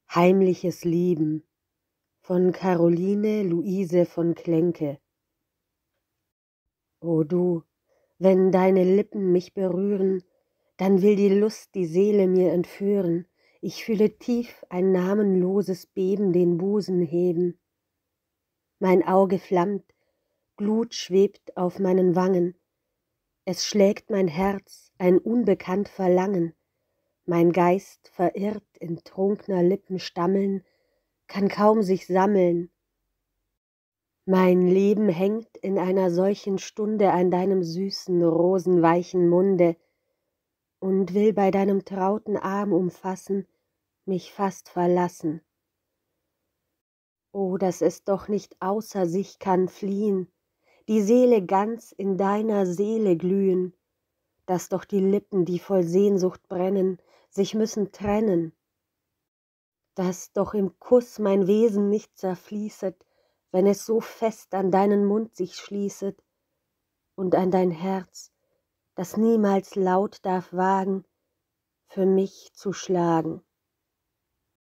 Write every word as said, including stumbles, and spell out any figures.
Heimliches Lieben von Caroline Luise von Klenke. O du, wenn deine Lippen mich berühren, dann will die Lust die Seele mir entführen, ich fühle tief ein namenloses Beben den Busen heben. Mein Auge flammt, Glut schwebt auf meinen Wangen, es schlägt mein Herz ein unbekannt Verlangen, mein Geist verirrt in trunkner Lippen Stammeln, kann kaum sich sammeln. Mein Leben hängt in einer solchen Stunde an deinem süßen, rosenweichen Munde und will bei deinem trauten Arm umfassen, mich fast verlassen. O, dass es doch nicht außer sich kann fliehen, die Seele ganz in deiner Seele glühen, dass doch die Lippen, die voll Sehnsucht brennen, sich müssen trennen, dass doch im Kuss mein Wesen nicht zerfließet, wenn es so fest an deinen Mund sich schließet und an dein Herz, das niemals laut darf wagen, für mich zu schlagen.